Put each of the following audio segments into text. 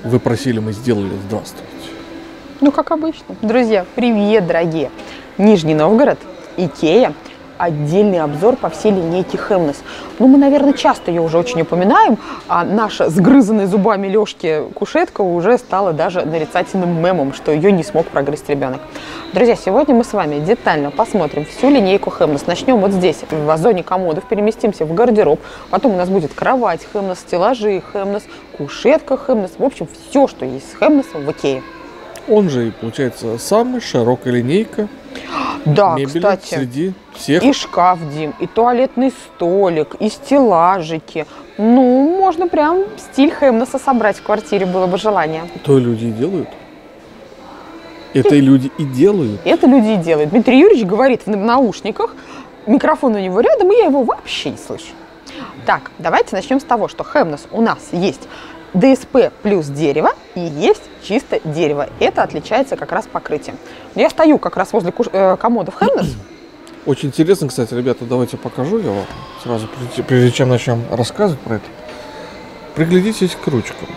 Вы просили, мы сделали. Здравствуйте. Ну, как обычно. Друзья, привет, дорогие. Нижний Новгород, Икея. Отдельный обзор по всей линейке Хемнес. Ну, мы, наверное, часто ее уже очень упоминаем, а наша сгрызанная зубами Лешки кушетка уже стала даже нарицательным мемом, что ее не смог прогрызть ребенок. Друзья, сегодня мы с вами детально посмотрим всю линейку Хемнес. Начнем вот здесь, в вазоне комодов, переместимся в гардероб, потом у нас будет кровать Хемнес, стеллажи Хемнес, кушетка Хемнес, в общем, все, что есть с Хемнесом в Икее. Он же, получается, самая широкая линейка. Да, мебели, кстати, среди всех. И шкаф, Дим, и туалетный столик, и стеллажики. Ну, можно прям стиль Хемнеса собрать в квартире, было бы желание. То люди и делают. Это и люди и делают. Это люди и делают. Дмитрий Юрьевич говорит в наушниках, микрофон у него рядом, и я его вообще не слышу. Так, давайте начнем с того, что Хемнес у нас есть ДСП плюс дерево и есть чисто дерево. Это отличается как раз покрытием. Я стою как раз возле комодов Хемнес. Очень интересно, кстати, ребята, давайте покажу я вам сразу, прежде чем начнем рассказывать про это. Приглядитесь к ручкам.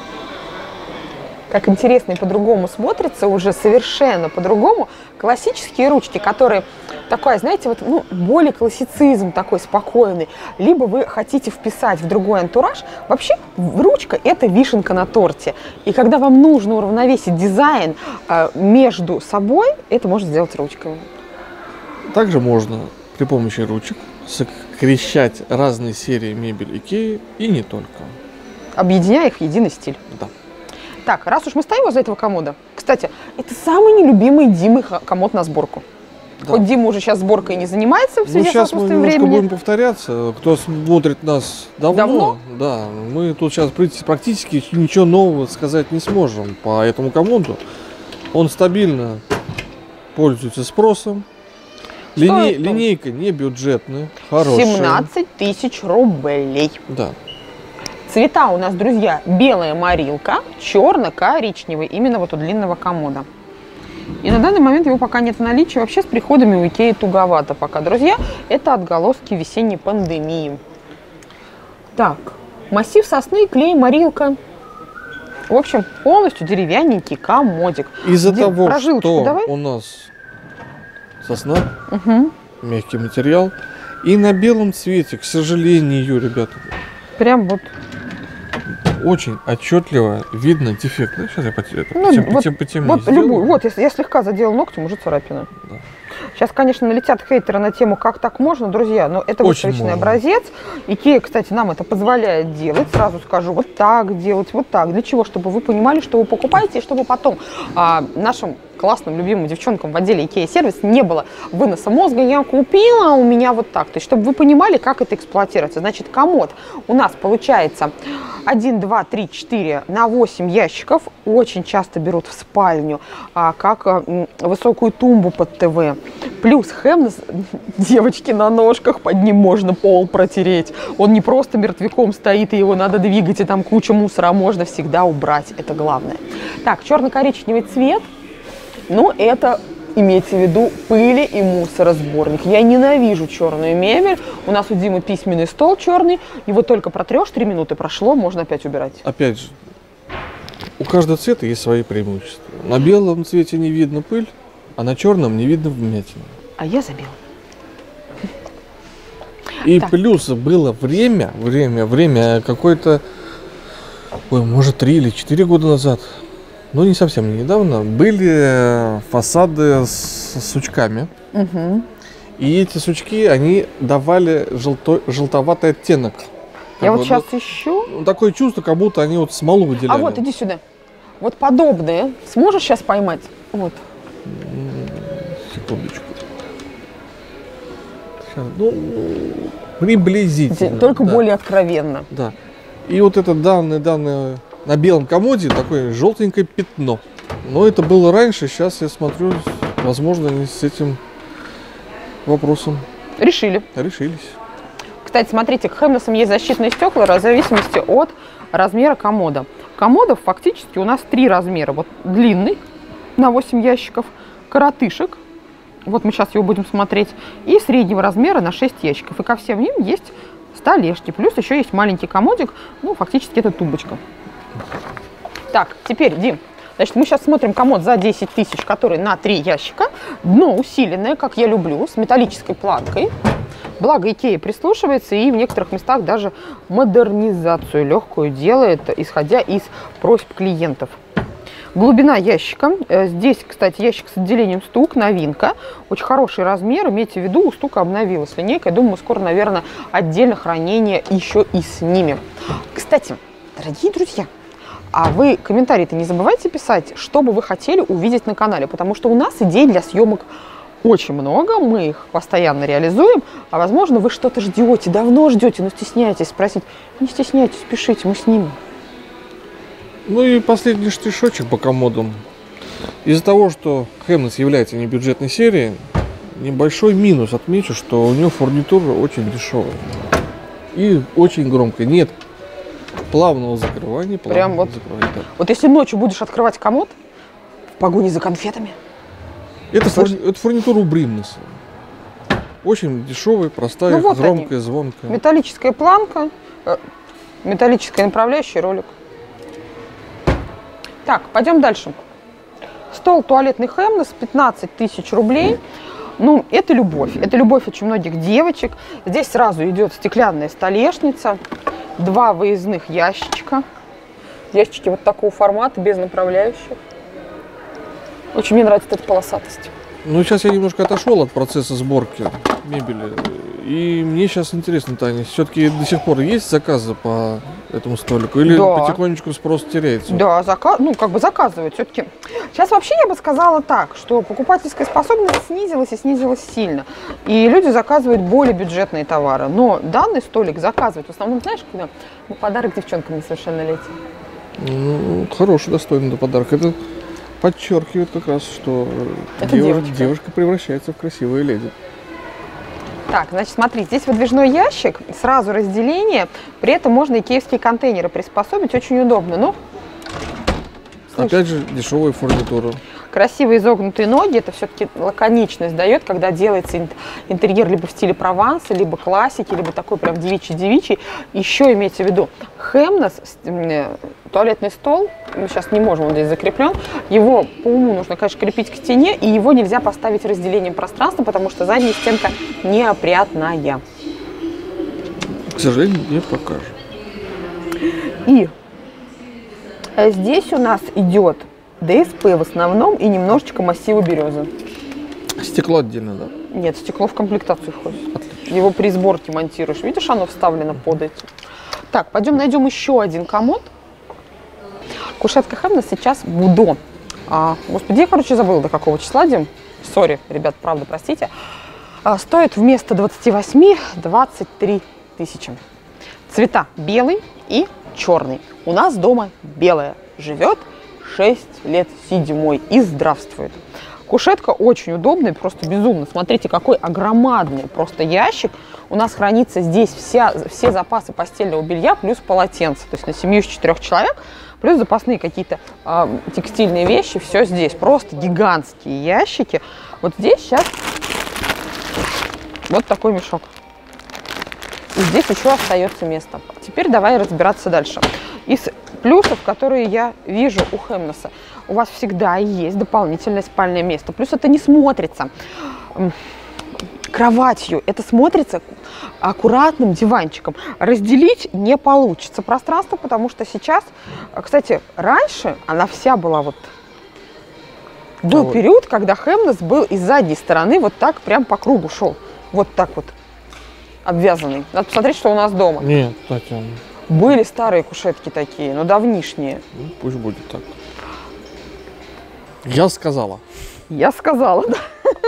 Как интересно и по-другому смотрится, уже совершенно по-другому. Классические ручки, которые такой, знаете, вот, ну, более классицизм такой спокойный, либо вы хотите вписать в другой антураж. Вообще, ручка – это вишенка на торте. И когда вам нужно уравновесить дизайн между собой, это можно сделать ручками. Также можно при помощи ручек сокращать разные серии мебели Икеи и не только. Объединяя их в единый стиль. Да. Так, раз уж мы стоим возле этого комода, кстати, это самый нелюбимый Димы комод на сборку. Да. Хоть Дима уже сейчас сборкой не занимается в связи с отсутствием времени. Сейчас мы будем повторяться. Кто смотрит нас давно, да, мы тут сейчас практически ничего нового сказать не сможем по этому комоду. Он стабильно пользуется спросом. Линейка не бюджетная, хорошая. 17 тысяч рублей. Да. Цвета у нас, друзья, белая морилка, черно-коричневый, именно вот у длинного комода. И на данный момент его пока нет в наличии. Вообще с приходами у Икеи туговато пока, друзья. Это отголоски весенней пандемии. Так, массив сосны, клей, морилка. В общем, полностью деревянненький комодик. Из-за того, что у нас сосна, мягкий материал, и на белом цвете, к сожалению, ребята, прям вот очень отчетливо видно дефект. Да? Сейчас я вот любую. Вот, если я слегка задел ногтем, уже царапина. Да. Сейчас, конечно, налетят хейтеры на тему, как так можно, друзья, но это выставочный образец. Икея, кстати, нам это позволяет делать. Сразу скажу, вот так делать, вот так. Для чего? Чтобы вы понимали, что вы покупаете, и чтобы потом нашим классным, любимым девчонкам в отделе Икея сервис не было выноса мозга. Я купила, а у меня вот так. То есть, чтобы вы понимали, как это эксплуатируется. Значит, комод у нас получается 1, 2, 3, 4 на 8 ящиков. Очень часто берут в спальню, как высокую тумбу под ТВ. Плюс Хемнес, девочки, на ножках, под ним можно пол протереть. Он не просто мертвяком стоит, и его надо двигать, и там куча мусора можно всегда убрать. Это главное. Так, черно-коричневый цвет. Ну, это, имейте в виду, пыли и мусоросборник. Я ненавижу черную мебель. У нас у Димы письменный стол черный. Его только протрешь, 3 минуты прошло, можно опять убирать. Опять же, у каждого цвета есть свои преимущества. На белом цвете не видно пыль, а на черном не видно вмятины. А я за белый. И так. Плюс было время какое-то, может, 3 или 4 года назад. Ну, не совсем недавно, были фасады с сучками. И эти сучки, они давали желтоватый оттенок. Я вот сейчас ищу. Такое чувство, как будто они вот смолу выделяли. А вот, иди сюда. Вот подобные. Сможешь сейчас поймать? Вот. Секундочку. Сейчас, ну, приблизительно. Только более откровенно. Да. И вот это данное на белом комоде такое желтенькое пятно. Но это было раньше, сейчас я смотрю, возможно, они с этим вопросом решились. Кстати, смотрите, к Хемнесам есть защитные стекла в зависимости от размера комода. Комодов фактически у нас 3 размера. Вот длинный на 8 ящиков, коротышек, вот мы сейчас его будем смотреть, и среднего размера на 6 ящиков. И ко всем ним есть столешки. Плюс еще есть маленький комодик, ну, фактически это тумбочка. Так, теперь, Дим, значит, мы сейчас смотрим комод за 10 тысяч, который на 3 ящика. Дно усиленное, как я люблю, с металлической планкой. Благо, Икея прислушивается и в некоторых местах даже модернизацию легкую делает, исходя из просьб клиентов. Глубина ящика. Здесь, кстати, ящик с отделением стук, новинка. Очень хороший размер. Имейте в виду, у стука обновилась линейка. Я думаю, скоро, наверное, отдельно хранение еще и снимем. Кстати, дорогие друзья, а вы комментарии-то не забывайте писать, что бы вы хотели увидеть на канале, потому что у нас идей для съемок очень много, мы их постоянно реализуем, а возможно вы что-то ждете, давно ждете, но стесняетесь спросить. Не стесняйтесь, пишите, мы снимем. Ну и последний штишочек по комодам. Из-за того, что Хемнес является небюджетной серией, небольшой минус отмечу, что у него фурнитура очень дешевая. И очень громкая. Нет плавного закрывания. Прям вот, вот если ночью будешь открывать комод в погоне за конфетами. Это фурнитура у Бримнеса. Очень дешевая, простая, ну вот громкая, они. Звонкая. Металлическая планка, металлическая направляющая, ролик. Так, пойдем дальше. Стол туалетный Хемнес, 15 тысяч рублей. Ну, это любовь. Это любовь очень многих девочек. Здесь сразу идет стеклянная столешница, 2 выездных ящичка. Ящички вот такого формата, без направляющих. Очень мне нравится эта полосатость. Ну, сейчас я немножко отошел от процесса сборки мебели. И мне сейчас интересно, Таня, все-таки до сих пор есть заказы по этому столику? Или да. Потихонечку спрос теряется? Да, ну, как бы заказывают все-таки. Сейчас вообще я бы сказала так, что покупательская способность снизилась и снизилась сильно. И люди заказывают более бюджетные товары. Но данный столик заказывают в основном, знаешь, когда подарок девчонкам несовершеннолетним. Ну, хороший, достойный подарок. Это подчеркивает как раз, что девушка превращается в красивую леди. Так, значит, смотри, здесь выдвижной ящик, сразу разделение, при этом можно икеевские контейнеры приспособить, очень удобно. Ну, опять же, дешевая фурнитура. Красивые изогнутые ноги, это все-таки лаконичность дает, когда делается интерьер либо в стиле Прованса, либо классики, либо такой прям девичий-девичий. Еще имейте в виду, Хемнес, туалетный стол, мы сейчас не можем, он здесь закреплен, его по уму нужно, конечно, крепить к стене, и его нельзя поставить разделением пространства, потому что задняя стенка неопрятная. К сожалению, не покажем. И здесь у нас идет ДСП в основном и немножечко массива березы. Стекло отдельно, да? Нет, стекло в комплектацию входит. Отлично. Его при сборке монтируешь. Видишь, оно вставлено под эти. Так, пойдем найдем еще один комод. Кушетка Хемнес сейчас Будо. Господи, я, короче, забыла, до какого числа, Дим. Сори, ребят, правда, простите. Стоит вместо 28 23 тысячи. Цвета белый и черный. У нас дома белая. Живет 6 лет 7 и здравствует. Кушетка очень удобная, просто безумно. Смотрите, какой огромадный просто ящик. У нас хранится здесь все запасы постельного белья плюс полотенца. То есть на семью из 4 человек, плюс запасные какие-то текстильные вещи. Все здесь. Просто гигантские ящики. Вот здесь сейчас вот такой мешок. И здесь еще остается место. Теперь давай разбираться дальше. Из плюсов, которые я вижу у Хемнеса, у вас всегда есть дополнительное спальное место. Плюс это не смотрится кроватью, это смотрится аккуратным диванчиком. Разделить не получится пространство, потому что сейчас, кстати, раньше она вся была вот... Был период, когда Хемнес был из задней стороны вот так прям по кругу шел. Вот так вот обвязанный. Надо посмотреть, что у нас дома. Нет, Татьяна. Были старые кушетки такие, но давнишние. Ну, пусть будет так. Я сказала. Я сказала, да.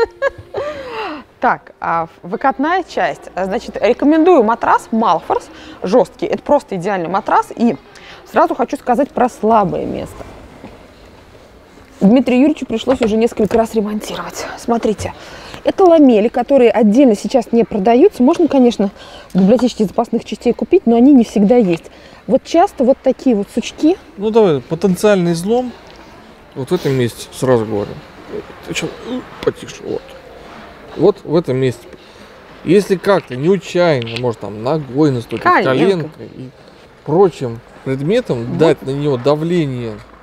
Так, выкатная часть. Значит, рекомендую матрас Малфорс, жесткий. Это просто идеальный матрас. И сразу хочу сказать про слабое место. Дмитрию Юрьевичу пришлось уже несколько раз ремонтировать. Смотрите, это ламели, которые отдельно сейчас не продаются. Можно, конечно, в библиотечке запасных частей купить, но они не всегда есть. Вот часто вот такие вот сучки. Ну давай, потенциальный излом. Вот в этом месте, сразу говорю. Ты что, потише, вот. Вот в этом месте. Если как-то неучайно, может там ногой наступить, коленкой и прочим предметом, вот. Дать на него давление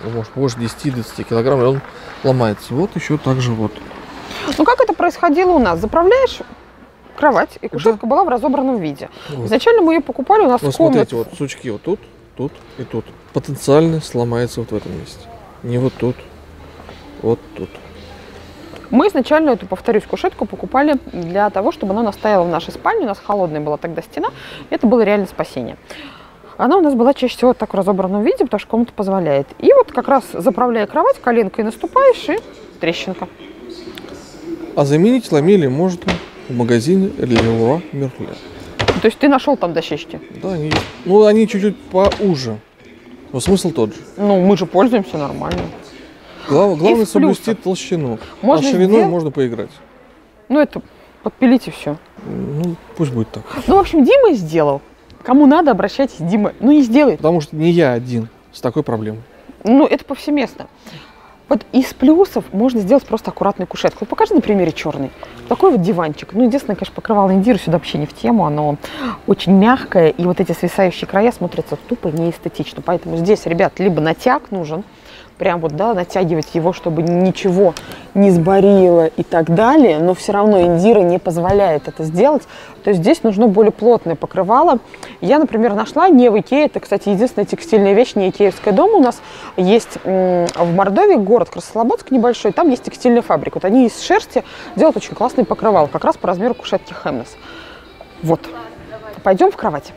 может больше 10-20 килограмм, и он ломается. Вот еще так же вот. Ну, как это происходило у нас? Заправляешь кровать, и кушетка была в разобранном виде. Вот. Изначально мы ее покупали у нас в комнате. Смотрите, вот сучки вот тут, тут и тут. Потенциально сломается вот в этом месте. Не вот тут, вот тут. Мы изначально эту, повторюсь, кушетку покупали для того, чтобы она у нас стояла в нашей спальне. У нас холодная была тогда стена. Это было реально спасение. Она у нас была чаще всего так в разобранном виде, потому что комната позволяет. И вот как раз заправляя кровать, коленкой наступаешь, и трещинка. А заменить ламели можно в магазине Leroy Merlin. То есть ты нашел там дощечки? Да, они есть. Ну, они чуть-чуть поуже. Но смысл тот же. Ну, мы же пользуемся нормально. Главное соблюсти толщину. Можно а шириной можно поиграть. Ну, это подпилить и все. Ну, пусть будет так. Ну, в общем, Дима сделал. Кому надо, обращайтесь, Дима. Ну, не сделает. Потому что не я один с такой проблемой. Ну, это повсеместно. Вот из плюсов можно сделать просто аккуратную кушетку. Вот покажи на примере черный. Такой вот диванчик. Ну, единственное, конечно, покрывало индира сюда вообще не в тему. Оно очень мягкое, и вот эти свисающие края смотрятся тупо неэстетично. Поэтому здесь, ребят, либо натяг нужен, прям вот, да, натягивать его, чтобы ничего не сборило и так далее, но все равно индира не позволяет это сделать. То есть здесь нужно более плотное покрывало. Я, например, нашла не в Икее, это, кстати, единственная текстильная вещь, не икеевская дома у нас есть в Мордовии, город Краснослободск небольшой, там есть текстильная фабрика. Вот они из шерсти делают очень классный покрывало, как раз по размеру кушетки Хемнес. Вот. Пойдем в кровать.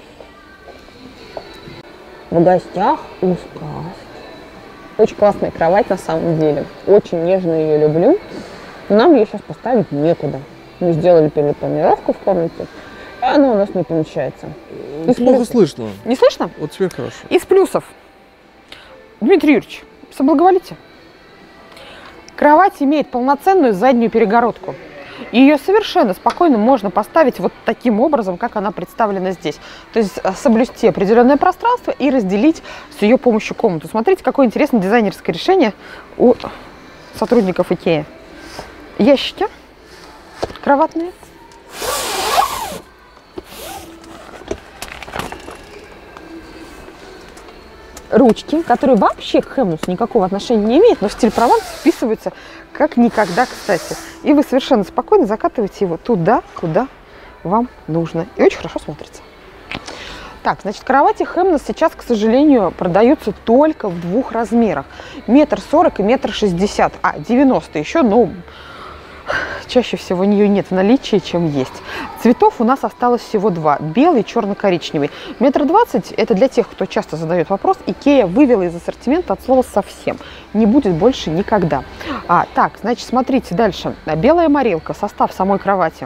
В гостях у сказки. Очень классная кровать на самом деле. Очень нежно ее люблю. Но нам ее сейчас поставить некуда. Мы сделали перепланировку в комнате, и она у нас не помещается. Плохо слышно. Не слышно? Вот теперь хорошо. Из плюсов. Дмитрий Юрьевич, соблаговолите. Кровать имеет полноценную заднюю перегородку. И ее совершенно спокойно можно поставить вот таким образом, как она представлена здесь. То есть соблюсти определенное пространство и разделить с ее помощью комнату. Смотрите, какое интересное дизайнерское решение у сотрудников Икеи. Ящики кроватные. Ручки, которые вообще к Хемнусу никакого отношения не имеют, но в стиль Прованс вписываются как никогда, кстати. И вы совершенно спокойно закатываете его туда, куда вам нужно. И очень хорошо смотрится. Так, значит, кровати Хемнес сейчас, к сожалению, продаются только в двух размерах. 1,40 м и 1,60 м. 90 еще, но чаще всего у нее нет в наличии, чем есть. Цветов у нас осталось всего два. Белый и черно-коричневый. 1,20 м это для тех, кто часто задает вопрос. Икея вывела из ассортимента от слова совсем. Не будет больше никогда. Так, значит, смотрите дальше. Белая морилка. Состав самой кровати.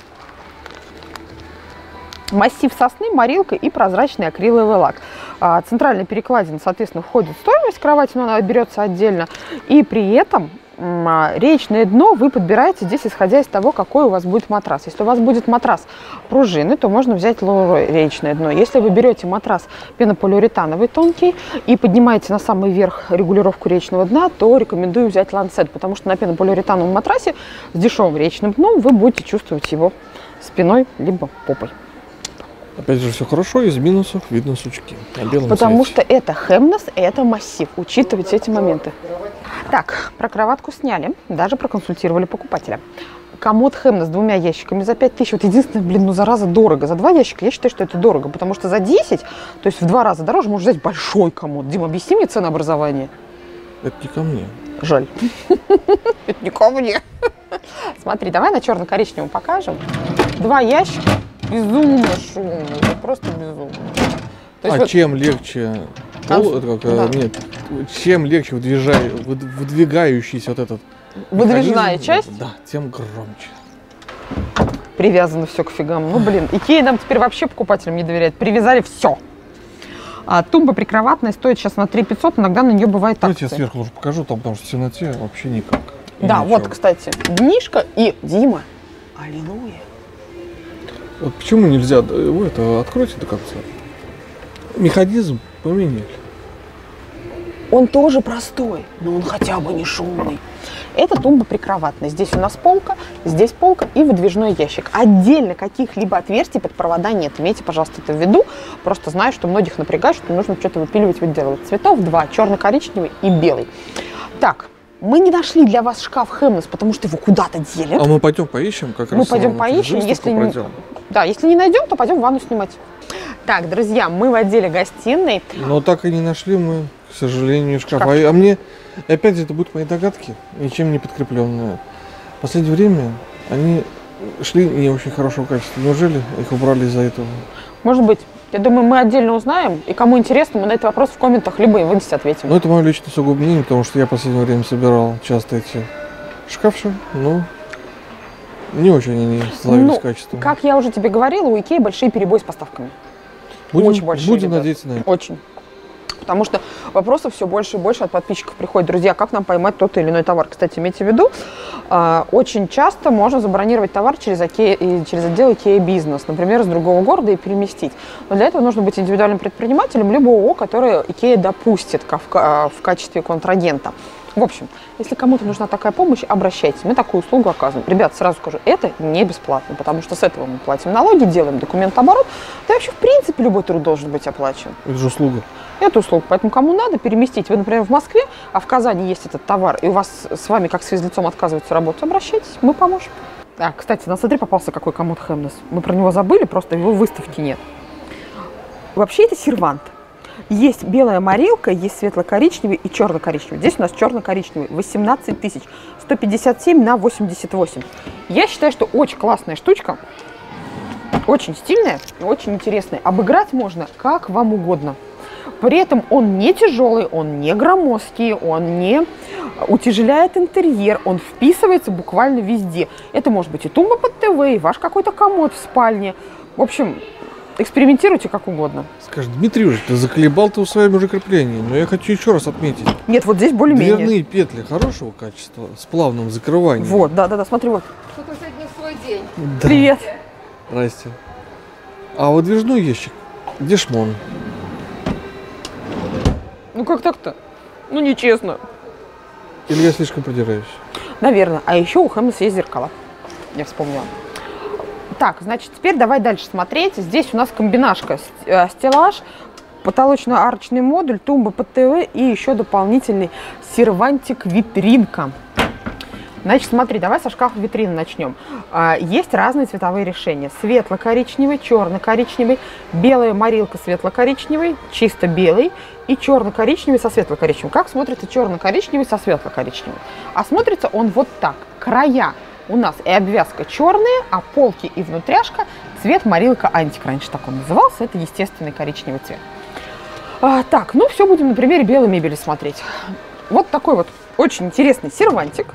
Массив сосны, морилка и прозрачный акриловый лак. Центральная перекладина, соответственно, входит в стоимость кровати, но она берется отдельно. И при этом речное дно вы подбираете здесь, исходя из того, какой у вас будет матрас. Если у вас будет матрас пружины, то можно взять Leroy речное дно. Если вы берете матрас пенополиуретановый тонкий и поднимаете на самый верх регулировку речного дна, то рекомендую взять Lancet, потому что на пенополиуретановом матрасе с дешевым речным дном вы будете чувствовать его спиной либо попой. Опять же, все хорошо, из минусов видно сучки. Потому что это Хемнес, это массив. Учитывайте эти моменты. Так, про кроватку сняли, даже проконсультировали покупателя. Комод Хемнес с 2 ящиками за 5000. Вот единственное, блин, ну зараза дорого. За 2 ящика я считаю, что это дорого, потому что за 10, то есть в 2 раза дороже, можно взять большой комод. Дима, объясни мне ценообразование. Это не ко мне. Жаль. Это не ко мне. Смотри, давай на черно-коричневом покажем. 2 ящика. Безумно шумно, это просто безумно. Вот чем легче, нет, чем легче выдвигающийся вот этот выдвижная часть, да, тем громче. Привязано все к фигам. Ну блин, Икея нам теперь вообще покупателям не доверяет. Привязали все. Тумба прикроватная стоит сейчас на 3500, иногда на нее бывает акция. Давайте я сверху уже покажу, там, потому что в темноте вообще никак. Да, ничего. Вот, кстати, днишко и Дима. Аллилуйя. Вот почему нельзя, вы это откройте до конца. Механизм поменяли. Он тоже простой, но он хотя бы не шумный. Это тумба прикроватная. Здесь у нас полка и выдвижной ящик. Отдельно каких-либо отверстий под провода нет. Имейте, пожалуйста, это в виду. Просто знаю, что многих напрягает, что нужно что-то выпиливать, выделывать. Цветов два, черно-коричневый и белый. Так, мы не нашли для вас шкаф Хемнес, потому что его куда-то дели. А мы пойдем поищем, как раз. Мы пойдем поищем, если не найдем, то пойдем ванну снимать. Так, друзья, мы в отделе гостиной. Но так и не нашли мы, к сожалению, шкаф. А мне, опять же, это будут мои догадки, ничем не подкрепленные. В последнее время они шли не очень хорошего качества. Неужели их убрали из-за этого? Может быть. Я думаю, мы отдельно узнаем. И кому интересно, мы на этот вопрос в комментах либо и в инсте ответим. Ну, это мое личное сугубо мнение, потому что я в последнее время собирал часто эти шкафчики, но не очень они славились качеством. Как я уже тебе говорила, у Икеи большие перебои с поставками. Очень большие. Будем надеяться на это. Очень. Потому что вопросов все больше и больше от подписчиков приходит. Друзья, как нам поймать тот или иной товар? Кстати, имейте в виду, очень часто можно забронировать товар через отдел Ikea Business, например, из другого города и переместить. Но для этого нужно быть индивидуальным предпринимателем, либо ООО, которое Ikea допустит в качестве контрагента. В общем, если кому-то нужна такая помощь, обращайтесь. Мы такую услугу оказываем. Ребят, сразу скажу, это не бесплатно, потому что с этого мы платим налоги, делаем документооборот. Да и вообще, в принципе, любой труд должен быть оплачен. Это же услуга. Это услуга. Поэтому кому надо переместить. Вы, например, в Москве, а в Казани есть этот товар, и у вас с вами как с физлицом отказывается работать, обращайтесь, мы поможем. Кстати, на смотри, попался какой комод Хемнес. Мы про него забыли, просто его в выставке нет. Вообще это сервант. Есть белая морилка, есть светло-коричневый и черно-коричневый. Здесь у нас черно-коричневый. 18 тысяч. 157 на 88. Я считаю, что очень классная штучка. Очень стильная и очень интересная. Обыграть можно как вам угодно. При этом он не тяжелый, он не громоздкий, он не утяжеляет интерьер, он вписывается буквально везде. Это может быть и тумба под ТВ, и ваш какой-то комод в спальне. В общем, экспериментируйте как угодно. Скажи, Дмитрий Юрьевич, ты заколебал ты своими уже креплениями, но я хочу еще раз отметить. Нет, вот здесь более-менее. Дверные петли хорошего качества, с плавным закрыванием. Вот, да, смотри, вот. Что-то сегодня свой день. Да. Привет. Здрасте. А выдвижной ящик, где шмон? Ну как так-то? Ну нечестно. Или я слишком придираюсь? Наверное. А еще у Хемнес есть зеркала. Я вспомнила. Так, значит, теперь давай дальше смотреть. Здесь у нас комбинашка. Стеллаж, потолочно-арочный модуль, тумба под ТВ и еще дополнительный сервантик-витринка. Значит, смотри, давай со шкафа витрины начнем. Есть разные цветовые решения. Светло-коричневый, черно-коричневый, белая морилка светло-коричневый, чисто белый и черно-коричневый со светло-коричневым. Как смотрится черно-коричневый со светло-коричневым? А смотрится он вот так. Края у нас и обвязка черные, а полки и внутряшка цвет морилка антик. Раньше так он назывался. Это естественный коричневый цвет. Так, ну все, будем на примере белой мебели смотреть. Вот такой вот очень интересный сервантик.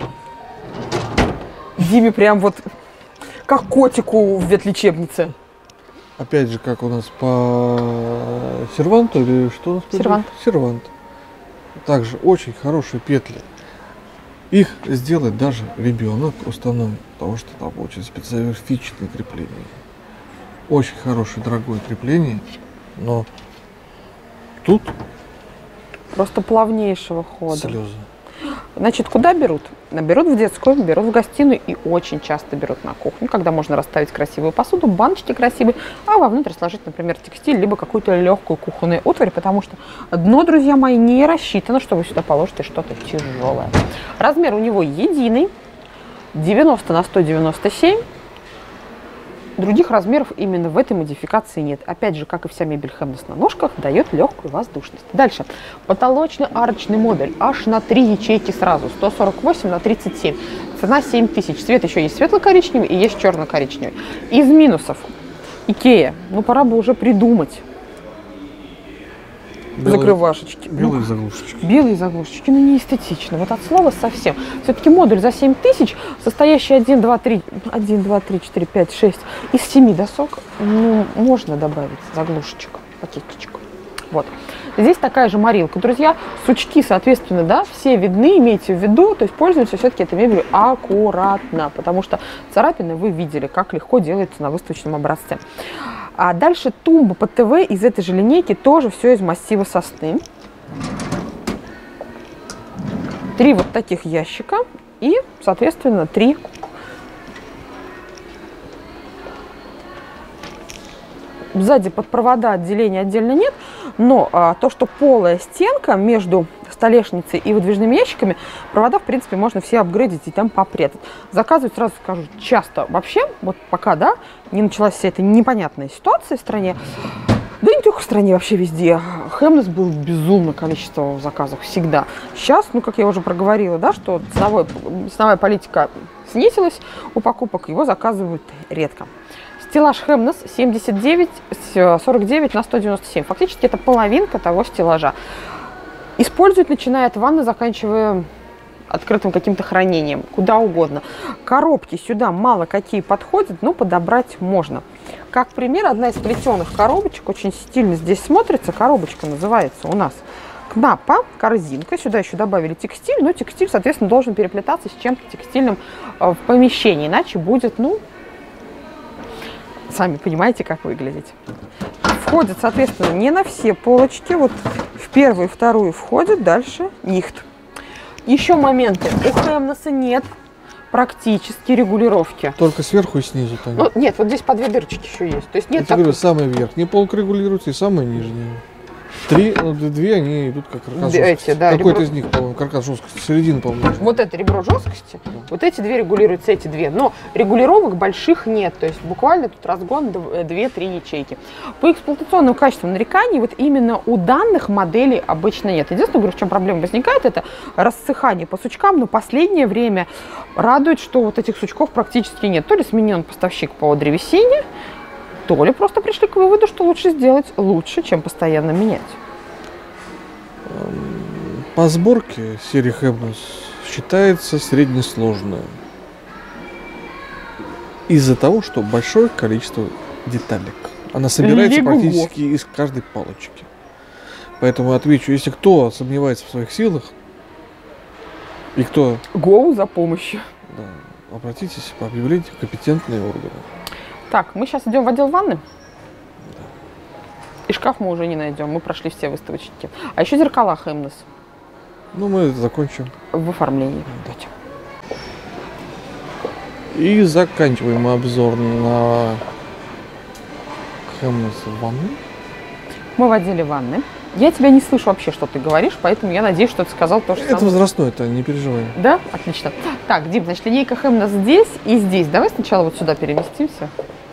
Диме прям вот как котику в ветлечебнице. Опять же, как у нас по серванту или что у нас? Сервант. Сервант. Также очень хорошие петли. Их сделает даже ребенок установит, потому что там очень специфичное крепление. Очень хорошее, дорогое крепление, но тут просто плавнейшего хода. Слезы. Значит, куда берут? Берут в детскую, берут в гостиную и очень часто берут на кухню, когда можно расставить красивую посуду, баночки красивые, а вовнутрь сложить, например, текстиль, либо какую-то легкую кухонную утварь, потому что дно, друзья мои, не рассчитано, что вы сюда положите что-то тяжелое. Размер у него единый, 90 на 197. Других размеров именно в этой модификации нет. Опять же, как и вся мебель Хемнес на ножках, дает легкую воздушность. Дальше. Потолочно-арочный модуль. Аж на 3 ячейки сразу. 148 на 37. Цена 7000. Цвет еще есть светло-коричневый и есть черно-коричневый. Из минусов. Икея. Ну, пора бы уже придумать. Закрывашечки. Белые заглушечки. Белые заглушечки, ну не эстетично. Вот от слова совсем. Все-таки модуль за 7000, состоящий 1, 2, 3, 4, 5, 6, из 7 досок, ну, можно добавить заглушечек, пакетичек. Вот. Здесь такая же морилка, друзья. Сучки, соответственно, да, все видны, имейте в виду. То есть пользуемся все-таки этой мебелью аккуратно, потому что царапины вы видели, как легко делается на выставочном образце. А дальше тумба под ТВ из этой же линейки, тоже все из массива сосны. 3 вот таких ящика и, соответственно, 3 сзади под провода отделения отдельно нет, но то, что полая стенка между столешницей и выдвижными ящиками, провода, в принципе, можно все апгрейдить и там попрятать. Заказывать, сразу скажу, часто вообще, вот пока, да, не началась вся эта непонятная ситуация в стране, да и не только в стране, вообще везде. Хэмнесс был безумное количество заказов всегда. Сейчас, ну, как я уже проговорила, да, что ценовая политика снизилась у покупок, его заказывают редко. Стеллаж Хэмнесс 49 на 197. Фактически это половинка того стеллажа. Используют, начиная от ванны, заканчивая открытым каким-то хранением, куда угодно. Коробки сюда мало какие подходят, но подобрать можно. Как пример, одна из плетеных коробочек, очень стильно здесь смотрится, коробочка называется у нас Кнапа, корзинка. Сюда еще добавили текстиль, но текстиль, соответственно, должен переплетаться с чем-то текстильным в помещении, иначе будет, ну, сами понимаете, как выглядеть. Входит, соответственно, не на все полочки. Вот в первую и вторую входит, дальше нихт. Еще моменты. У Хэмнесса нет практически регулировки. Только сверху и снизу. Ну, нет, вот здесь по 2 дырочки еще есть. То есть нет. Я говорю, самый верхний полк регулируется и самый нижний. 2 они идут как каркас жесткости. Да, какой-то из них, по-моему, каркас жесткости, середина, по-моему. Вот это ребро жесткости, вот эти 2 регулируются, эти 2. Но регулировок больших нет, то есть буквально тут разгон 2-3 ячейки. По эксплуатационным качествам нареканий вот именно у данных моделей обычно нет. Единственное, говорю, в чем проблема возникает, это рассыхание по сучкам, но последнее время радует, что вот этих сучков практически нет. То ли сменен поставщик по древесине, то ли просто пришли к выводу, что лучше сделать лучше, чем постоянно менять. По сборке серия Хэмнесс считается среднесложная. Из-за того, что большое количество деталек. Она собирается практически из каждой палочки. Поэтому отвечу, если кто сомневается в своих силах, и кто... Go за помощью. Да, обратитесь по объявлению в компетентные органы. Так, мы сейчас идем в отдел ванны. Да. И шкаф мы уже не найдем. Мы прошли все выставочники. А еще зеркала Хэмнесс. Ну, мы это закончим. В оформлении. Давайте. И заканчиваем обзор на Хэмнесс ванны. Мы в отделе ванны. Я тебя не слышу вообще, что ты говоришь, поэтому я надеюсь, что ты сказал то же самое. Это возрастное, это не переживай. Да? Отлично. Так, Дим, значит, линейка Хэмнесс здесь и здесь. Давай сначала вот сюда переместимся.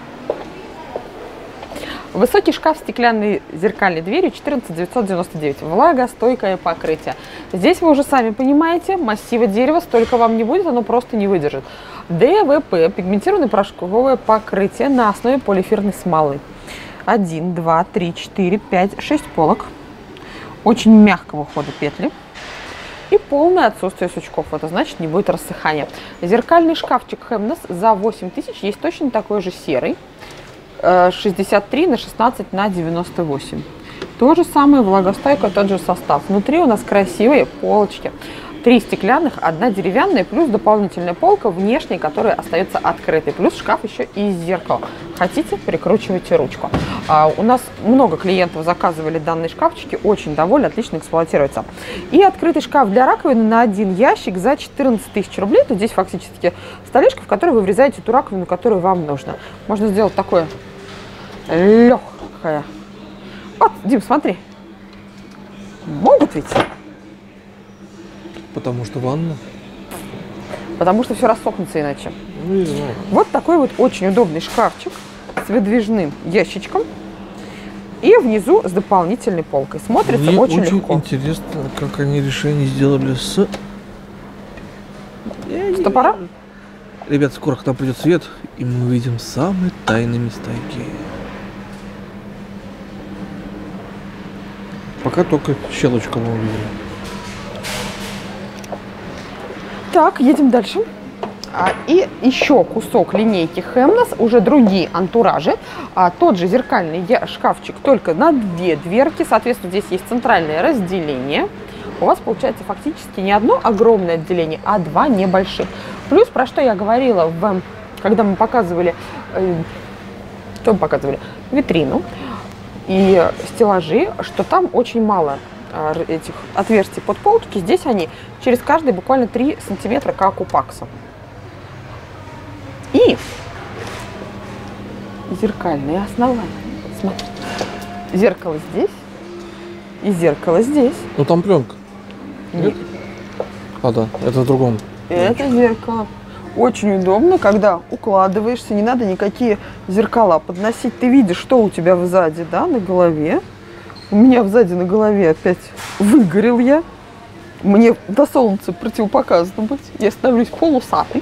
Высокий шкаф с стеклянной зеркальной дверью 14999. Влагостойкое покрытие. Здесь вы уже сами понимаете, массива дерева столько вам не будет, оно просто не выдержит. ДВП, пигментированное порошковое покрытие на основе полиэфирной смолы. 1, 2, 3, 4, 5, 6 полок. Очень мягкого хода петли. И полное отсутствие сучков. Это значит, не будет рассыхания. Зеркальный шкафчик Хэмнесс за 8000. Есть точно такой же серый. 63 на 16 на 98. То же самое, влагостойкое, тот же состав. Внутри у нас красивые полочки. 3 стеклянных, 1 деревянная, плюс дополнительная полка внешняя, которая остается открытой. Плюс шкаф еще и зеркало. Хотите, прикручивайте ручку. У нас много клиентов заказывали данные шкафчики, очень довольны, отлично эксплуатируются. И открытый шкаф для раковины на 1 ящик за 14 000 рублей. То здесь фактически столешка, в которой вы врезаете ту раковину, которую вам нужно. Можно сделать такое легкое. Вот, Дим, смотри. Могут ведь? Потому что ванна. Потому что все рассохнется иначе. Ну, не знаю. Вот такой вот очень удобный шкафчик с выдвижным ящичком. И внизу с дополнительной полкой. Смотрится Мне очень легко. Очень интересно, как они решение сделали с... Топора? Ребят, скоро к нам придет свет, и мы увидим самые тайные местайки. Пока только щелочку мы увидели. Так, едем дальше. И еще кусок линейки Хэмнесс, уже другие антуражи. Тот же зеркальный шкафчик, только на 2 дверки. Соответственно, здесь есть центральное разделение. У вас получается фактически не одно огромное отделение, а 2 небольших. Плюс, про что я говорила, когда мы показывали, витрину и стеллажи, что там очень мало этих отверстий под полки. Здесь они через каждые буквально 3 сантиметра, как у Пакса. И зеркальные основания. Смотрите. Зеркало здесь и зеркало здесь. Ну там пленка. Нет. А, да, это в другом. Это зеркало. Очень удобно, когда укладываешься, не надо никакие зеркала подносить. Ты видишь, что у тебя сзади, да, на голове. У меня сзади на голове опять выгорел я. Мне до солнца противопоказано быть. Я становлюсь полусатой.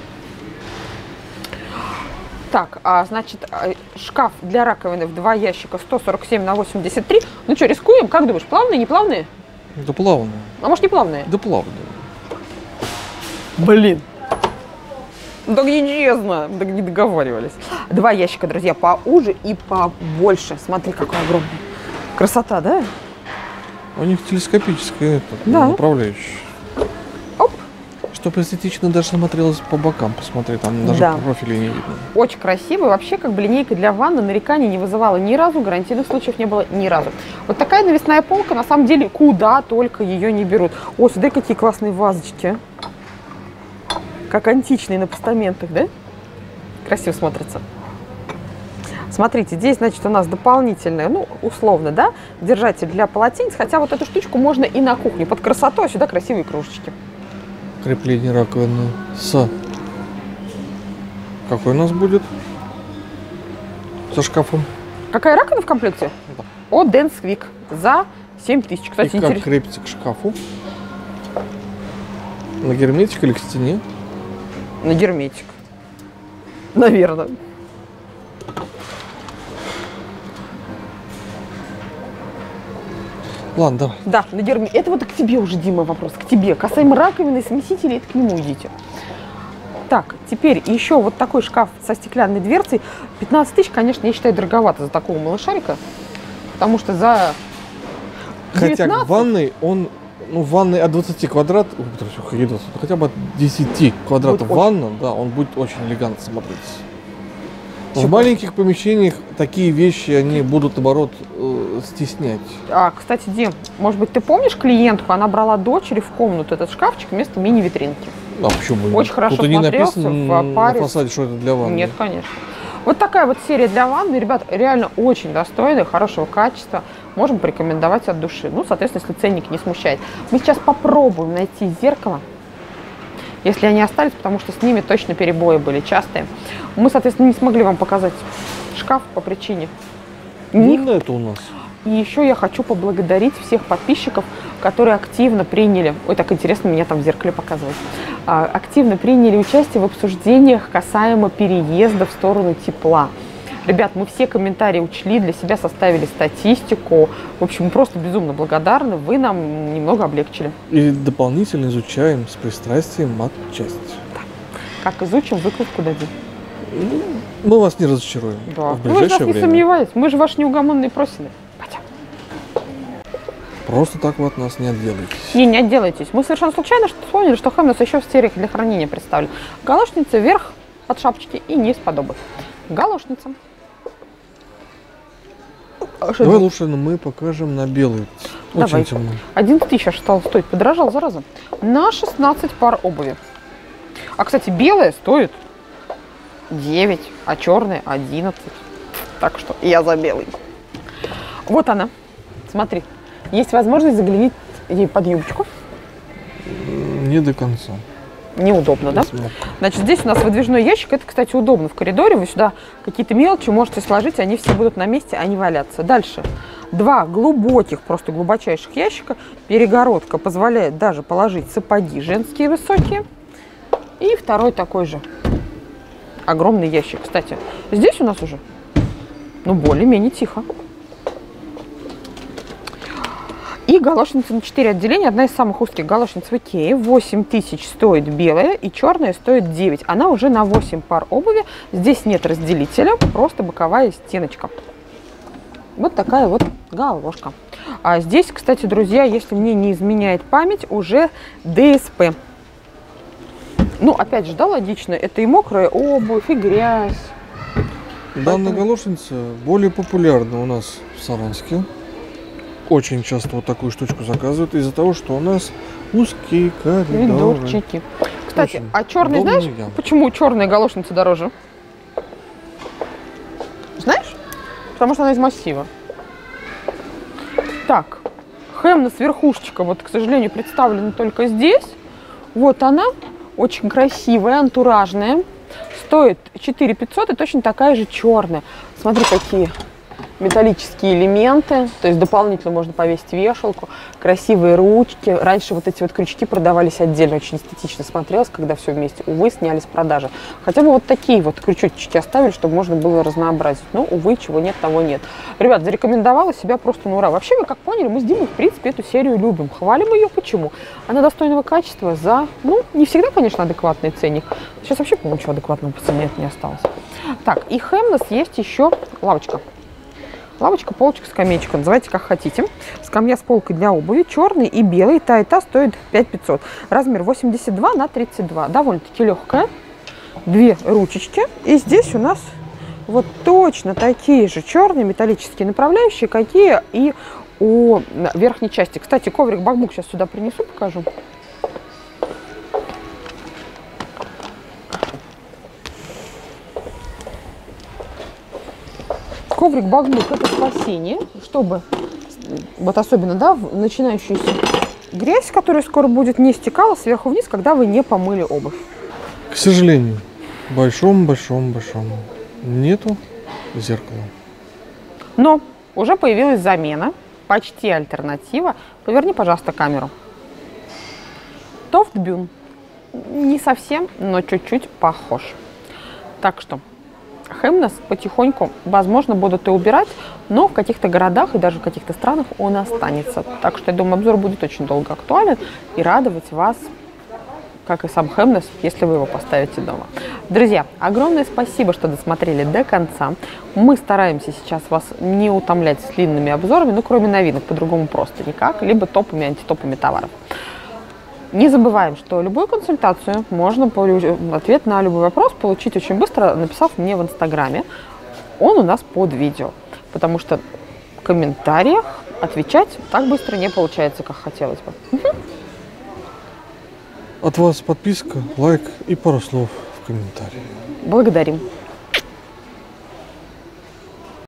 Так, значит, шкаф для раковины в 2 ящика 147 на 83. Ну что, рискуем? Как думаешь, плавные, не плавные? Да плавные. А может, не плавные? Да плавные. Блин. Так нечестно, так не договаривались. 2 ящика, друзья, поуже и побольше. Смотри, какой огромный. Красота, да? У них телескопическая направляющая. Оп. Чтобы эстетично даже смотрелось по бокам. Посмотри, там даже профилей не видно. Очень красивый. Вообще, как бы линейка для ванны нареканий не вызывала ни разу. Гарантийных случаев не было ни разу. Вот такая навесная полка, на самом деле, куда только ее не берут. О, сюда какие классные вазочки. Как античные на постаментах, да? Красиво смотрится. Смотрите, здесь, значит, у нас дополнительная, ну, условно, да, держатель для полотенец. Хотя вот эту штучку можно и на кухне. Под красоту, а сюда красивые кружечки. Крепление раковины с... Какой у нас будет? Со шкафом. Какая раковина в комплекте? Да. От Dance Quick за 7000. Кстати, и как крепится к шкафу? На герметик или к стене? На герметик. Наверное. Ладно, давай. Да, на герметик. Это вот к тебе уже, Дима, вопрос. К тебе. Касаемо раковины, смесителей, это к нему идите. Так, теперь еще вот такой шкаф со стеклянной дверцей. 15 000, конечно, я считаю, дороговато за такого малышарика. Потому что за 19... Хотя в ванной он... Ну, в ванной от 20 квадратов, хотя бы от 10 квадратов ванна, да, он будет очень элегантно смотреться. В маленьких помещениях такие вещи, они будут, наоборот, стеснять. Кстати, Дим, может быть, ты помнишь клиентку? Она брала дочери в комнату этот шкафчик вместо мини-витринки. А почему? Очень хорошо тут смотрелся не написано в паре. на фасаде, что это для ванны. Нет, конечно. Вот такая вот серия для ванны, ребят, реально очень достойная, хорошего качества. Можем порекомендовать от души. Ну, соответственно, если ценник не смущает. Мы сейчас попробуем найти зеркало, если они остались, потому что с ними точно перебои были частые. Мы, соответственно, не смогли вам показать шкаф по причине Ну, это у нас. И еще я хочу поблагодарить всех подписчиков, которые активно приняли, ой, так интересно, меня там в зеркале показывают, активно приняли участие в обсуждениях касаемо переезда в сторону тепла. Ребят, мы все комментарии учли, для себя составили статистику. В общем, мы просто безумно благодарны, вы нам немного облегчили. И дополнительно изучаем с пристрастием матчасть. Да. Как изучим, выкладку дадим. Мы вас не разочаруем. Да. В ближайшее Вы же нас время. не сомневаетесь, мы же ваши неугомонные просины. Пойдем. Просто так вы от нас не отделаетесь. Не отделайтесь. Мы совершенно случайно вспомнили, что Хэмнес еще в сериях для хранения представлен. Галошница вверх от шапочки и низ подобы. Галошница. Давай лучше мы покажем на белый. Очень темно. 11 000 аж стал стоить. Подорожал, зараза. На 16 пар обуви. А, кстати, белая стоит 9, а черная 11. Так что я за белый. Вот она. Смотри. Есть возможность заглянуть ей под юбочку. Не до конца. Неудобно, да? Значит, здесь у нас выдвижной ящик. Это, кстати, удобно в коридоре. Вы сюда какие-то мелочи можете сложить, они все будут на месте, а не валяться. Дальше. 2 глубоких, просто глубочайших ящика. Перегородка позволяет даже положить сапоги женские высокие. И второй такой же огромный ящик. Кстати, здесь у нас уже, ну, более-менее тихо. И галошница на 4 отделения. Одна из самых узких галошниц в Икее. 8 000 стоит белая и черная стоит 9. Она уже на 8 пар обуви. Здесь нет разделителя, просто боковая стеночка. Вот такая вот галошка. А здесь, кстати, друзья, если мне не изменяет память, уже ДСП. Ну, опять же, да, логично. Это и мокрая обувь, и грязь. Данная галошница более популярна у нас в Саранске. очень часто вот такую штучку заказывают из-за того, что у нас узкие коридоры. Коридорчики. Кстати, очень а черный, знаешь, почему черные галошницы дороже? Знаешь? Потому что она из массива. Так, Хемнес верхушечка, вот, к сожалению, представлена только здесь. Вот она, очень красивая, антуражная. Стоит 4500 и точно такая же черная. Смотри, какие металлические элементы, то есть дополнительно можно повесить вешалку, красивые ручки. Раньше вот эти вот крючки продавались отдельно, очень эстетично смотрелось, когда все вместе. Увы, сняли с продажи. Хотя бы вот такие вот крючочки оставили, чтобы можно было разнообразить. Но, увы, чего нет, того нет. Ребят, зарекомендовала себя просто на ура. Вообще, вы как поняли, мы с Димой, в принципе, эту серию любим. Хвалим ее. Почему? Она достойного качества за, ну, не всегда, конечно, адекватный ценник. Сейчас вообще, по-моему, ничего адекватного по цене не осталось. Так, и Хемнес есть еще лавочка. Лавочка, полочка, скамеечка, называйте как хотите. Скамья с полкой для обуви, черный и белый, та и та стоит 5500. Размер 82 на 32, довольно-таки легкая. Две ручечки. И здесь у нас вот точно такие же черные металлические направляющие, какие и у верхней части. Кстати, коврик бакбук сейчас сюда принесу, покажу. Коврик бакбук — это спасение, чтобы, вот особенно, да, начинающуюся грязь, которая скоро будет, не стекала сверху вниз, когда вы не помыли обувь. К сожалению, большому нету зеркала. Но уже появилась замена, почти альтернатива. Поверни, пожалуйста, камеру. Тофтбюн. Не совсем, но чуть-чуть похож. Так что Хемнес потихоньку, возможно, будут и убирать, но в каких-то городах и даже в каких-то странах он останется. Так что, я думаю, обзор будет очень долго актуален и радовать вас, как и сам Хемнес, если вы его поставите дома. Друзья, огромное спасибо, что досмотрели до конца. Мы стараемся сейчас вас не утомлять с длинными обзорами, ну, кроме новинок, по-другому просто никак, либо топами, антитопами товаров. Не забываем, что любую консультацию можно, ответ на любой вопрос получить очень быстро, написав мне в Инстаграме. Он у нас под видео, потому что в комментариях отвечать так быстро не получается, как хотелось бы. От вас подписка, лайк и пару слов в комментарии. Благодарим.